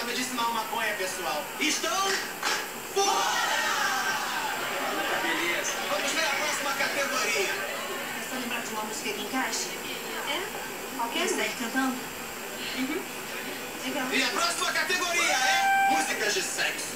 para medicinal maconha, pessoal. Estão fora! Beleza. Vamos ver a próxima categoria. É só lembrar de uma música que encaixe? É? Qualquer sair cantando? Uhum. Legal. E a próxima categoria é músicas de sexo.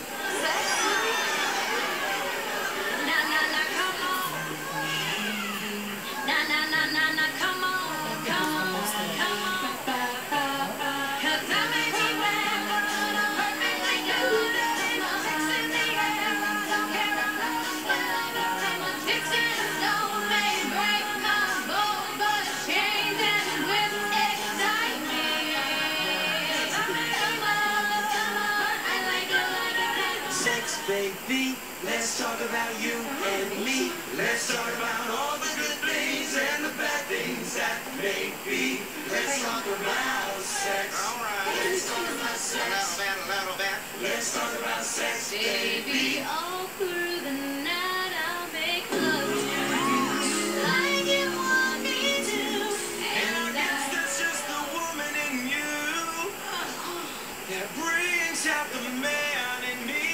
Baby, let's talk about you and me. Let's talk about all the good things and the bad things that may be. Let's talk about sex. All right. Let's talk about sex. Let's talk about sex, Baby, all through the night I'll make love to you like you want me to. and I guess that's just the woman in you that brings out the man in me.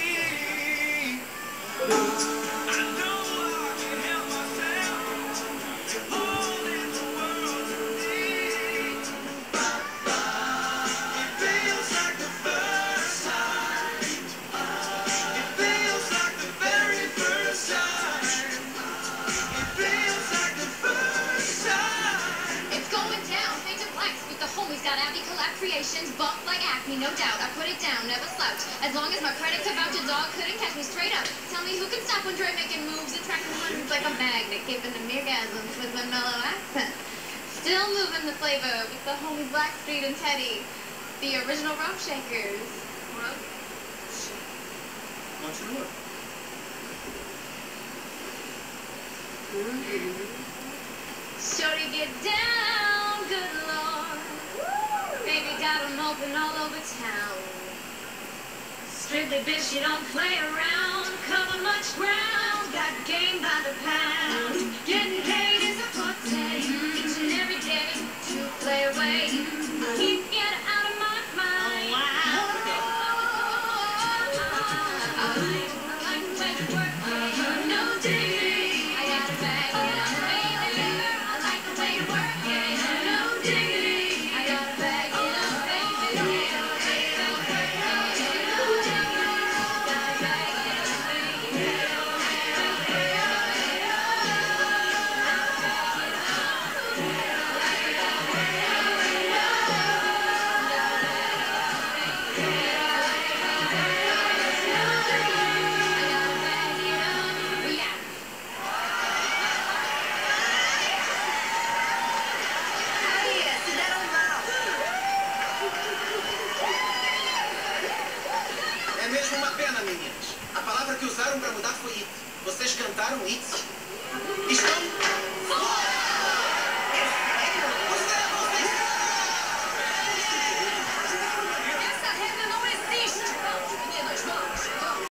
I know I can help myself to all in the world to me. It feels like the first time. It feels like the very first time. It feels like the first time. It's going down, Fade to Blacks with the homies. Got Abby Collab Creations, buff like acne, no doubt. I put it down, never slouch. As long as my credit to voucher dog couldn't catch me straight up. Tell me who can stop when Dre making moves, attracting hundreds like a magnet, giving them orgasms with my mellow accent. Still moving the flavor with the homies Blackstreet and Teddy, the original Rope Shakers. Continua. Shorty get down, good lord. Baby got 'em open all over town. Strictly bitch, you don't play around. Cover much ground, got game by the pound. Getting paid is a forte, each and every day to play away. Keep get out of my mind. I like the way you work, yeah, no diggity. I got a bag, baby. I like the way you work, yeah, no diggity. I got a bag, baby. É mesmo uma pena, meninas. A palavra que usaram para mudar foi it. Vocês cantaram it.